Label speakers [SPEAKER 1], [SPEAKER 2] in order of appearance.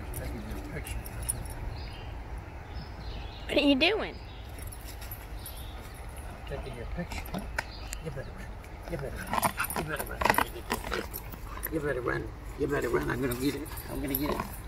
[SPEAKER 1] Taking your picture.
[SPEAKER 2] What are you doing?
[SPEAKER 1] Taking your picture. You better run. You better run. You better run. You better run. You better run. I'm gonna get it. I'm gonna get it.